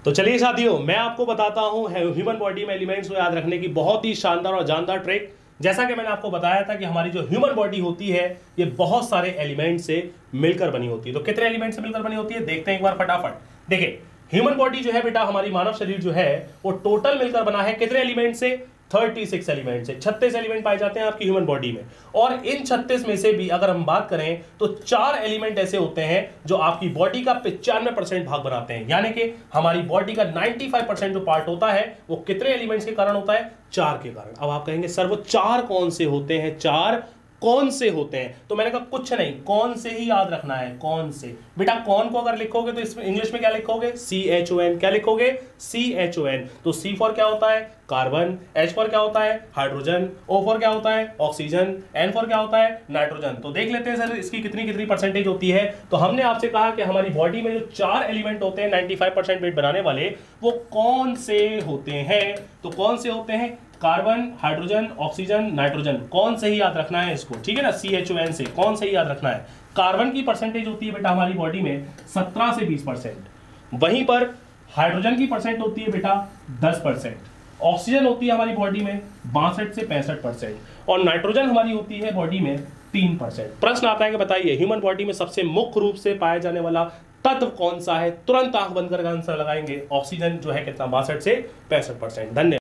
तो चलिए साथियों, मैं आपको बताता हूं ह्यूमन बॉडी में एलिमेंट्स को याद रखने की बहुत ही शानदार और जानदार ट्रिक। जैसा कि मैंने आपको बताया था कि हमारी जो ह्यूमन बॉडी होती है ये बहुत सारे एलिमेंट से मिलकर बनी होती है। तो कितने एलिमेंट से मिलकर बनी होती है देखते हैं एक बार फटाफट। देखिए, ह्यूमन बॉडी जो है बेटा, हमारी मानव शरीर जो है वो टोटल मिलकर बना है कितने एलिमेंट से? 36 एलिमेंट से। 36 एलिमेंट पाए जाते हैं आपकी ह्यूमन बॉडी में। और इन 36 में से भी अगर हम बात करें तो 4 एलिमेंट ऐसे होते हैं जो आपकी बॉडी का 95% भाग बनाते हैं। यानी कि हमारी बॉडी का 95% जो पार्ट होता है वो कितने एलिमेंट्स के कारण होता है? 4 के कारण। अब आप कहेंगे सर वो 4 कौन से होते हैं? 4 कौन से होते हैं? तो मैंने कहा कुछ नहीं, कौन से ही याद रखना है। कौन से बेटा, कौन को अगर लिखोगे तो इसमें इंग्लिश में क्या लिखोगे? CHON। क्या लिखोगे? CHON। तो C फॉर क्या होता है? कार्बन। H फॉर क्या होता है? हाइड्रोजन। O फॉर क्या होता है? ऑक्सीजन। N फॉर क्या होता है? नाइट्रोजन। तो देख लेते हैं सर इसकी कितनी कितनी परसेंटेज होती है। तो हमने आपसे कहा कि हमारी बॉडी में जो 4 एलिमेंट होते हैं 95% वेट बनाने वाले, वो कौन से होते हैं? तो कौन से होते हैं? Carbon, hydrogen, oxygen, nitrogen. कौन से ही याद रखना है इसको, ठीक है ना? CHON से कौन से ही याद रखना है। कार्बन की परसेंटेज होती है बेटा हमारी बॉडी में 17 से 20%। वहीं पर हाइड्रोजन की परसेंट होती है बेटा 10%। ऑक्सीजन होती है हमारी बॉडी में 62 से 65%। और नाइट्रोजन हमारी होती है बॉडी में 3%। प्रश्न आता है कि बताइए ह्यूमन बॉडी में सबसे मुख्य रूप से पाया जाने वाला तत्व कौन सा है? तुरंत आंख बंद करके आंसर लगाएंगे। ऑक्सीजन जो है कितना? 62 से 65%। धन्यवाद।